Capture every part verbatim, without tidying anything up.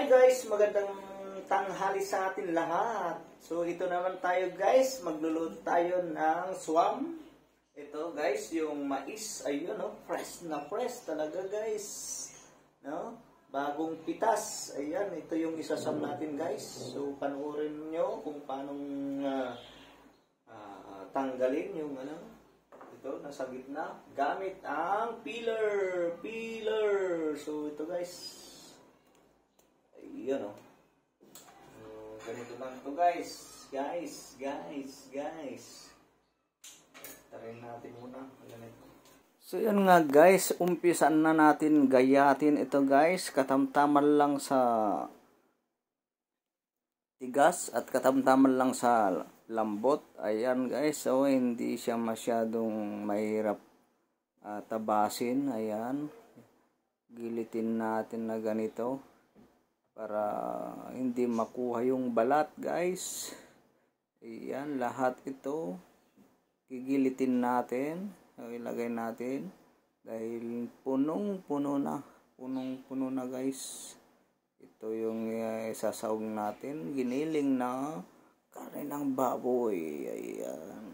Hi guys, magandang tanghali sa atin lahat. So ito naman tayo guys, magluluto tayo ng swam. Ito guys, yung mais, ayun no, fresh na fresh talaga guys. No? Bagong pitas. Ayan, ito yung isasam natin guys. So panoorin nyo kung paano uh, uh, tanggalin yung ano, ito nasa gitna gamit ang peeler, peeler. So ito guys. Ayan o. Oh. Ganito lang ito guys. Guys, guys, guys. Tarin natin muna. Ganito. So yan nga guys. Umpisan na natin gayatin ito guys. Katamtaman lang sa tigas at katamtaman lang sa lambot. Ayan guys. So hindi siya masyadong mahirap uh, tabasin. Ayan. Gilitin natin na ganito. Para hindi makuha yung balat guys. Ayan, lahat ito gigilitin natin. Ilagay natin dahil punong-puno na. Punong-puno na guys. Ito yung uh, isasawag natin. Giniling na karne ng baboy. Ayan.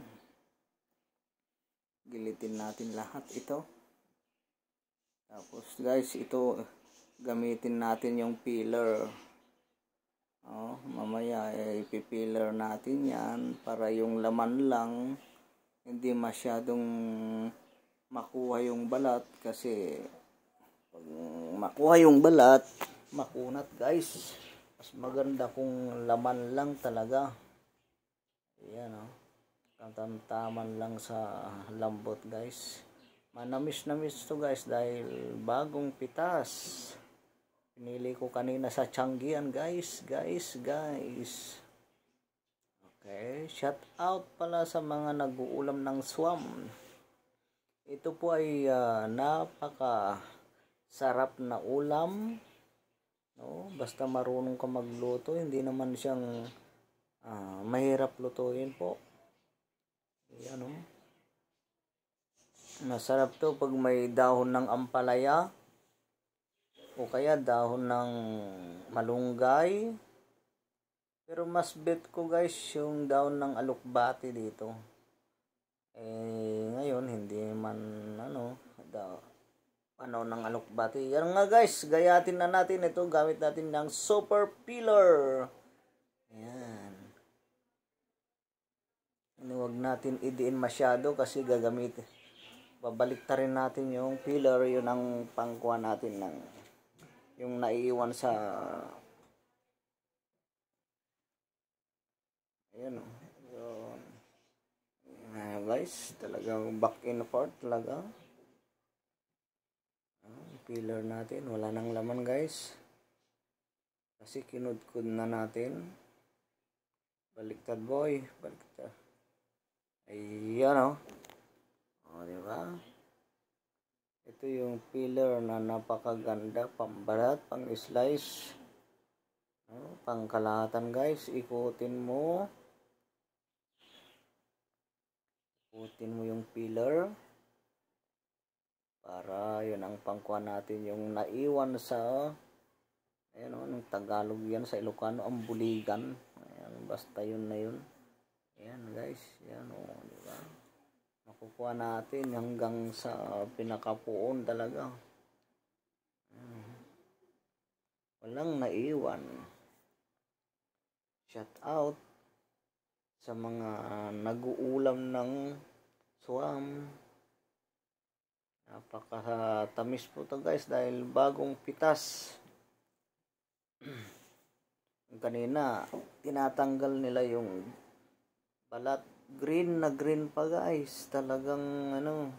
Gilitin natin lahat ito. Tapos guys, ito gamitin natin yung peeler. Oh, mamaya eh, ipipeeler natin yan para yung laman lang hindi masyadong makuha yung balat kasi pag makuha yung balat makunat guys. Mas maganda kung laman lang talaga. Ayan oh. Katamtaman lang sa lambot guys. Manamis-namis to guys dahil bagong pitas. Pinili ko kanina sa Tianggian guys, guys, guys. Okay, shout out pala sa mga nag-uulam ng swam. Ito po ay uh, napaka sarap na ulam. No, basta marunong ka magluto, hindi naman siyang uh, mahirap lutuin po. Ayan oh. Masarap to pag may dahon ng ampalaya. O kaya dahon ng malunggay. Pero mas bet ko guys yung dahon ng alokbati dito. Eh ngayon hindi man ano daw ano ng alokbati. Yan nga guys, gayatin na natin ito gamit natin ng super peeler. Ayan. Ano, wag natin idiin masyado kasi gagamit. Babalik ta rin natin yung peeler, yun ang pangkuha natin ng yung naiiwan sa ayan o yun. Ayan guys, talagang back and forth talaga. Peeler natin, wala nang laman guys kasi kinudkud na natin. Baliktad boy, baliktad. Ayan o. O diba? Ito yung peeler na napakaganda, pambalat, pang slice, no, pang kalahatan guys. Ikutin mo, ikutin mo yung peeler para yun ang pangkuha natin yung naiwan sa ayan o, ng Tagalog yan, sa Ilocano ang buligan. Ayan, basta yun na yun. Ayan guys, yan o, diba? Makukuha natin hanggang sa pinakapuon talaga. Walang naiwan. Shout out sa mga nag-uulam ng swam. Napakatamis po to guys dahil bagong pitas. Kanina tinatanggal nila yung balat. Green na green pa guys. Talagang ano,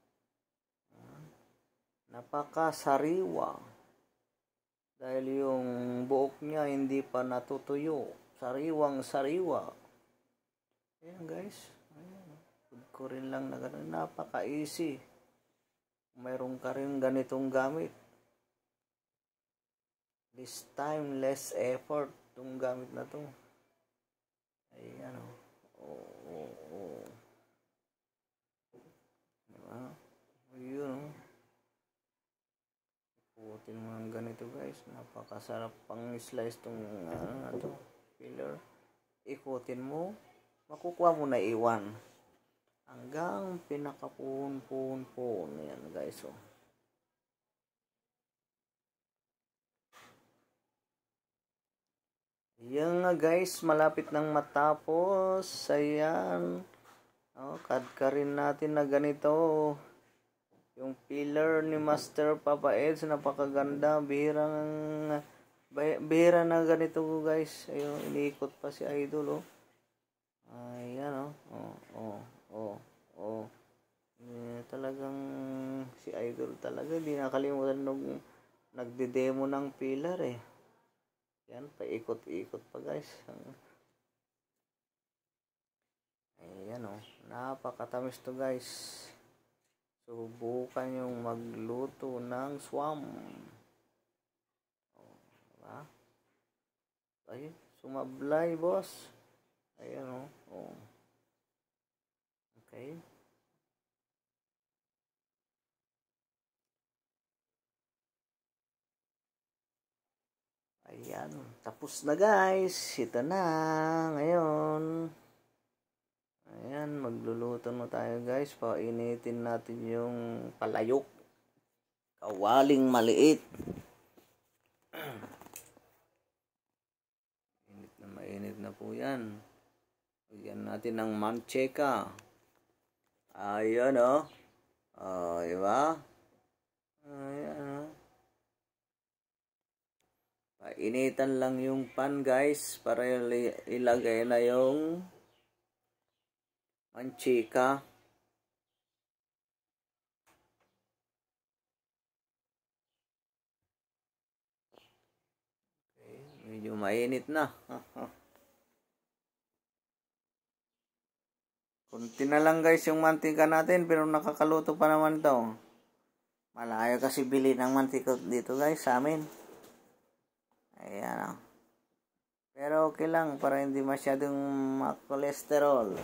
napakasariwa. Dahil yung buhok niya hindi pa natutuyo. Sariwang sariwa. Ayan guys. Ayan. Food ko rin lang na gano'n. Napaka easy. Mayroon ka rin ganitong gamit. This time less effort. Itong gamit na to. Ayan o. Oh, oh, oh. Diba? Ayun. natin mga ganito guys. Napakasarap pang slice tong ano to, filler. Ikutin mo, makukuha mo na iwan hanggang pinakapuhon-puhon-puhon. Yan guys, oh. Yan nga guys, malapit nang matapos. Ayan. Oh, cut rin natin na ganito. Yung filler ni Master Papa Eds, napakaganda. Bihirang bihira na ganito guys. Ayun, iniikot pa si Idol, oh. Ayan, oh. Oh, oh, oh, oh. Eh, talagang si Idol talaga, hindi nakalimutan nung nagde-demo ng filler, eh. Yan, paikot-ikot pa guys. Ayan, oh. Napakatamis to guys. Subukan yung magluto ng swam. Oh, diba? Ay, sumablay boss. Ayan, oh. Oh. Okay. Ayan, tapos na guys. Ito na ngayon. Ayan, magluluto na tayo guys. Painitin natin yung palayok. Kawaling maliit. Init na mainit na po yan. Lagyan natin ng mancheka. Ayan, oh. Oh, diba? Ayan, oh. Painitan lang yung pan guys para ilagay na yung manchika. Okay, medyo mainit na. Kunti na lang guys yung mantika natin, pero nakakaluto pa naman to. Malayo kasi bili ng mantika dito guys sa amin. Ayan, oh. Pero okay lang para hindi masyadong ma-cholesterol.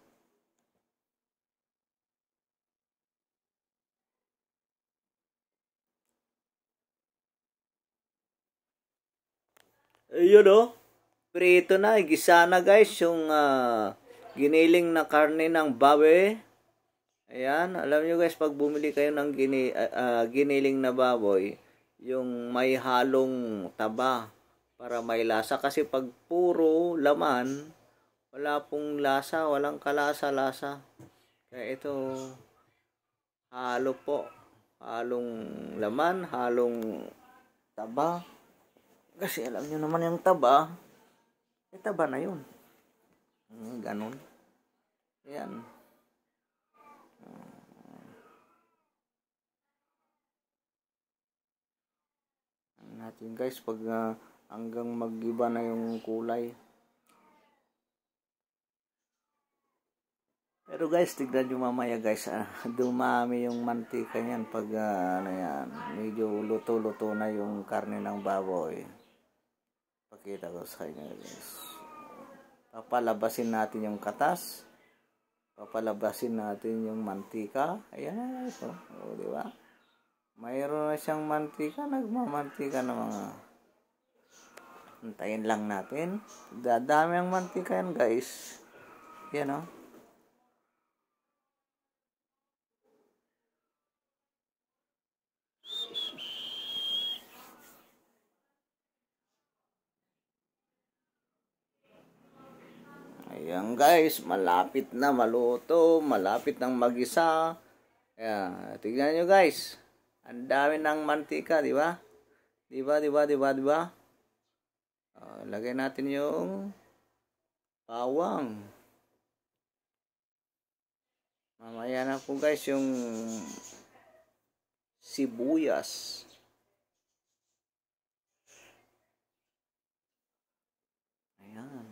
Ayun, oh. Prito na, igisa na guys yung uh, giniling na karne ng baboy. Ayan, alam nyo guys, pag bumili kayo ng gini, uh, uh, giniling na baboy, yung may halong taba para may lasa. Kasi pag puro laman, wala pong lasa, walang kalasa-lasa. Kaya ito, halo po. Halong laman, halong taba. Kasi alam nyo naman yung taba, eh taba na yun. Ganon. Ayan. Natin guys pag uh, hanggang mag-iba na yung kulay. Pero guys, tignan nyo mamaya guys, ah, dumami yung mantika niyan pag uh, ano yan, medyo luto-luto na yung karne ng baboy. Pakita ko sa inyo guys. Papalabasin natin yung katas. Papalabasin natin yung mantika. Ayan guys, oh, oh di ba? Mayroon na siyang mantika, nagmamantika na mga. Hintayin lang natin. Dadami ang mantika yan guys. Yan, oh. Ayan guys, malapit na maluto, malapit nang magisa. Ayan, tignan nyo guys. Ang dami ng mantika, di ba? Di ba, di ba, di ba, di ba? Uh, lagay natin yung bawang. Mamaya na po guys yung sibuyas. Ayan.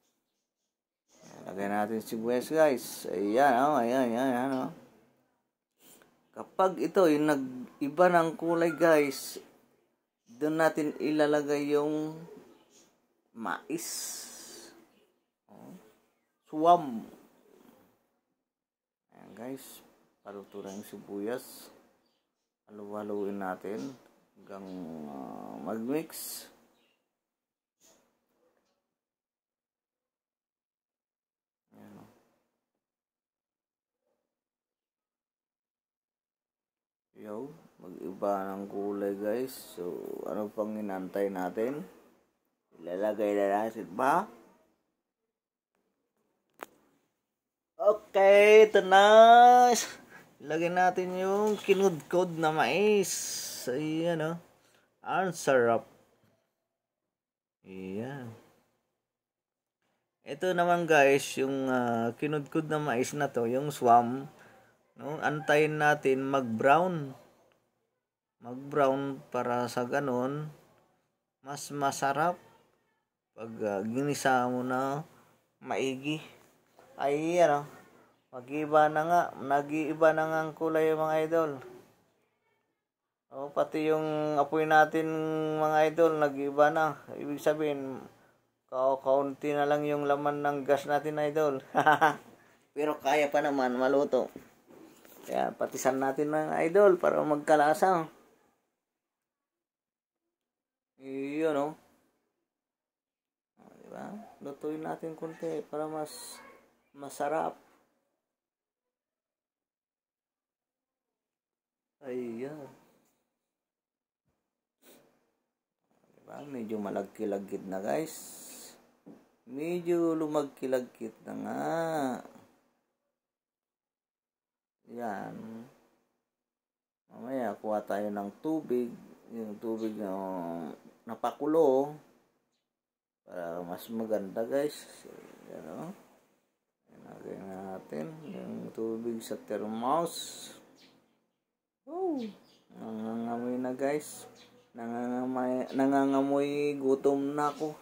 Lagay natin sibuyas guys. Ayan, oh, ayan, ayan, ayan, oh. Kapag ito yung nag-iba ng kulay guys, doon natin ilalagay yung mais. Oh. Swam. Ayan guys, paluto na yung sibuyas. Halu-haluin natin. hanggang uh, mag-mix. Ayan. Yo, mag-iba ng kulay guys. So, ano pang inantay natin? Ilalagay na natin ba? Okay, ito na. Ilagay natin yung kinudkod na mais. Ayan o. Oh. Ang sarap. Ayan. Ito naman guys, yung uh, kinudkod na mais na to, yung swam. No, antayin natin mag-brown. Mag-brown para sa ganon mas masarap pag uh, ginisa mo na maigi. Ay ano, mag-iba na nga, nag-iiba na nga ang kulay mga idol. O pati yung apoy natin mga idol, nag-iba na. Ibig sabihin, kaunti na lang yung laman ng gas natin idol. Pero kaya pa naman maluto. Kaya patisan natin ng idol para magkalasa. Iyon o. Oh. Diba? Lutuin natin konti para mas masarap. Ayan. Diba? Medyo malagkilagkit na guys. Medyo lumagkilagkit na nga. Yan. Mamaya kuha tayo ng tubig. Yung tubig na napakulo. Para mas maganda guys. So, yan o. Ilagay natin yung tubig sa thermos. Oh, nangangamoy na guys. Nangangamoy, nangangamoy gutom na ako.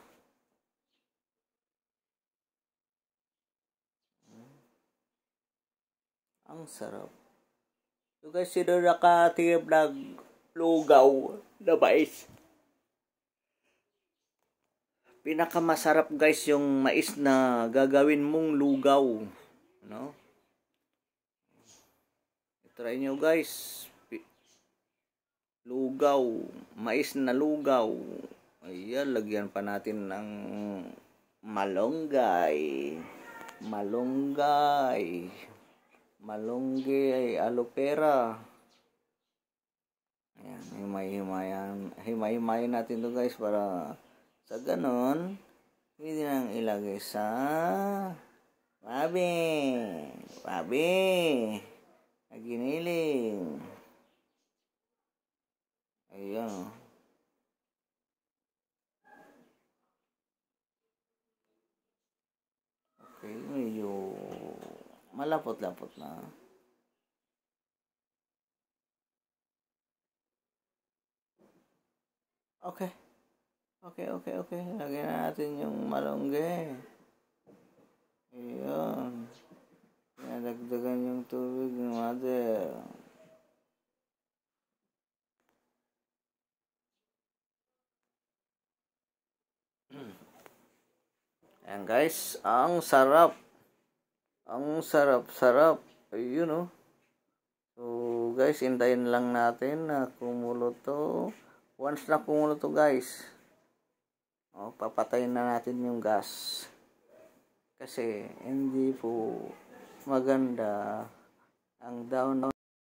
Ang sarap. So guys, sino nakatiyab ng lugaw na mais? Pinakamasarap guys yung mais na gagawin mong lugaw. No? Try nyo guys. Lugaw. Mais na lugaw. Ayan, lagyan pa natin ng malunggay. Malunggay. Malunggay, aloe vera. Ayan, himay-himayan. Himay-himayin natin to guys para sa ganon, pwede nang ilagay sa wabi. Wabi. Naginiling. Ayan. Okay, medyo malapot-lapot na. Okay. Okay, okay, okay. Lagyan na natin yung malunggay. Ayan. Nadagdagan yung tubig ng mother. Ayan guys, ang sarap. Ang sarap-sarap. Ayun o. Oh. So guys, hintayin lang natin na kumulo to. Once na kumulo to guys, oh, papatayin na natin yung gas. Kasi hindi po maganda ang down